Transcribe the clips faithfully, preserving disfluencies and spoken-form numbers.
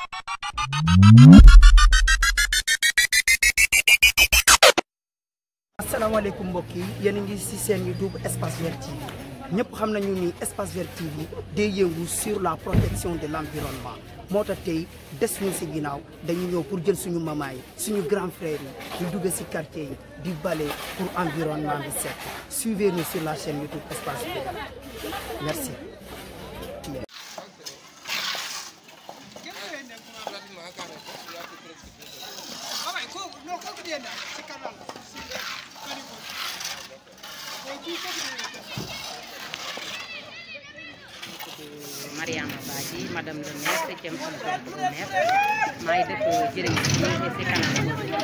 asalaamaaleykum mbokk yi yéen a ngi ci seen YouTube Espace Vert T V ñëpp xam nañu ni Espace Vert T V day yëngu sur la protection de l'environnement moo tax tey des ñu ci ginnaaw dañu ñëw pour jël suñu maman yi suñu grand frère yi ñu dugg ci quartier yi di bale pour environnement bi set suivez-nous sur la chaîne YouTube Espace Vert. Merci. Mariama Badji, madame le maire, septième adjointe au maire. maa ngi dëkk jërëjëf ci kanam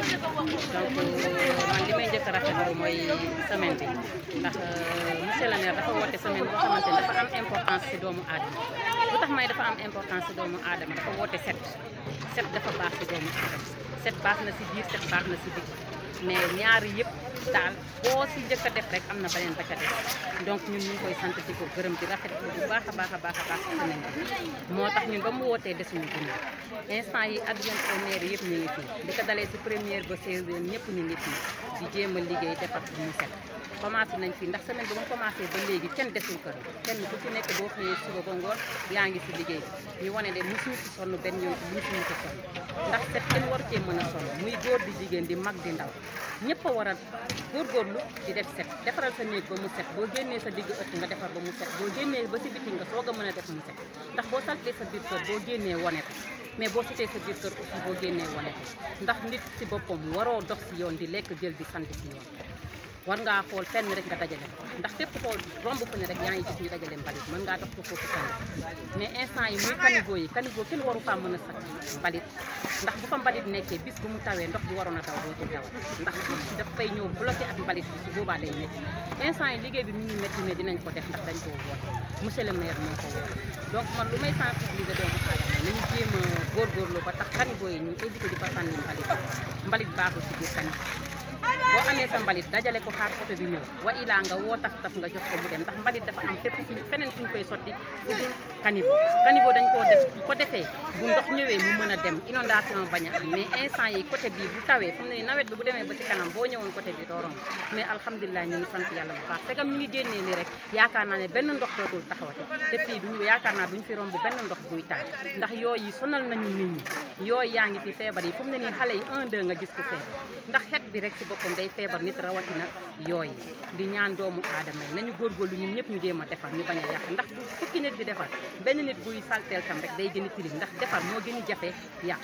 donc man li may njëkk a rafetlu mooy semaine bi ndax monsieur le maire dafa woote semaine boo xamante ne dafa am importance ci doomu aadama lu tax may dafa am importance ci doomu aadama dafa woote set set dafa baax ci doomu aadama set baax na ci biir set baax na ci biti mais ñaari yëpp daal boo ci njëkk a def rek am na beneen ba ca def donc ñun ñu ngi koy sant ci ko gërëm di rafetlu bu baax a baax a baax a baax ci semaine bi moo tax ñun ba mu wootee desuñu ginnaaw instant yi adjoint au maire yëpp ñu ngi fi di ko dalee ci première ba seizième ñëpp ñu ngi fi di jéem a liggéey defar bu mu set commencé nañ fi ndax semaine bi ba mu commencé ba léegi kenn desul kër kenn ku ci nekk boo xëyee suba ba ngoon yaa ngi ci liggéey ñu wane ne musuñu ci sonn benn yoon musuñu ci sonn ndax set kenn waru cee mën a sonn muy góor di jigéen di mag di ndaw ñëpp a war a góorgóorlu di def set defaral sa néeg ba mu set boo génnee sa digg ëtt nga defar ba mu set boo génnee ba ci biti nga soog a mën a def mu set ndax boo saltee sa biir kër boo génnee wane ko mais boo sutee sa biir kër aussi boo génnee wane ko ndax nit ci boppam waroo dox ci yoon di lekk jël di sant ci yoon war ngaa xool fenn rek nga dajale ndax fépp xool romb fa ne rek yaa ngi gis ñu dajale mbalit mën ngaa dox ko foofu fenn mais instant yi muy caniveau yi caniveau kenn waru faa mën a sax mbalit ndax bu fa mbalit nekkee bis bu mu tawee ndox bi waroon a taw doo ci taw ndax daf fay ñëw bloqué ak mbalit bi su boobaa day métti instant yi liggéey bi mu ngi métti mais dinañ ko def ndax dañ koo woote monsieur le maire moo ko woote donc man lu may sensibiliser doomu aadama nañu jéem a góorgóorlu ba tax caniveau yi ñu évité di fa sànni mbalit mbalit baaxul ci biir caniveau boo amee sa mbalit dajale ko xaar oto bi ñëw wa ilaa nga woo taf taf nga jox ko mu dem ndax mbalit dafa am fépp fu feneen fu ñu koy sotti fu dul caniveau caniveau dañ koo def bu ko defee bu ndox ñëwee mu mën a dem inondation bañ a am mais instant yi côté bii bu tawee fu mu ne nawet bi bu demee ba ci kanam boo ñëwoon côté bi doo romb mais alhamdulilah ñu ngi sant yàlla bu baax fekam ñu ngi génnee ni rek yaakaar naa ne benn ndox dootul taxawati te fii duñu yaakaar naa duñu fi romb benn ndox buy taal ndax yooyu sonal nañu nit ñi yooyu yaa ngi fi feebar yi fu mu ne nii xale yi un deux nga gis ko feebar ndax xet bi rek ci boppam day feebar nit rawatina yooyu di ñaan doomu aadama yi nañu góorgóorlu ñun ñëpp ñu jéem a defar ñu bañ a yàq ndax bu fukki nit di defar benn nit buy salteel tam rek day gën a tilim ndax defar moo gën a jafe yàq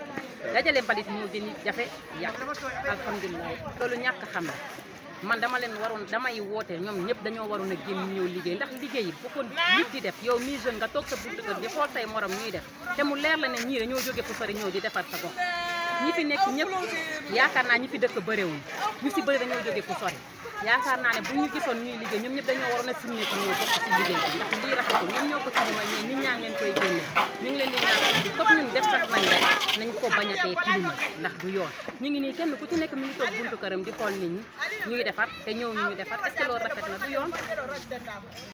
dajale mbalit moo gën a jafe yàq alhamdulilah loolu ñàkk xam la man dama leen waroon damay woote ñoom ñëpp dañoo waroon a génn ñëw liggéey ndax liggéey bu ko nit di def yow mi jeune nga toog sa buntu kër di xool say morom ñuy def te mu leer la ne ñii dañoo jóge fu sori ñëw di defar sa gox ñi fi nekk ñëpp yaakaar naa ñi fi dëkk bëriwuñ ñu si bëri dañoo jóge fu sori yaakaar naa ne bu ñu gisoon ñuy liggéey ñoom ñëpp dañoo waroon a signé ko ñëw bokk si liggéey bi ndax lii rafetul ñoom ñoo ko signé mais nit ñaa ngi leen koy génne ñu ngi leen di ñaan bi comme ñun def sax nañ rek nañ ko bañ a tee climat ndax du yoon ñu ngi nii kenn ku ci nekk mi ngi toog buntu këram di xool nit ñi ñuy defar te ñëw ñu ñu defar est-ce que loolu rafet na du yoon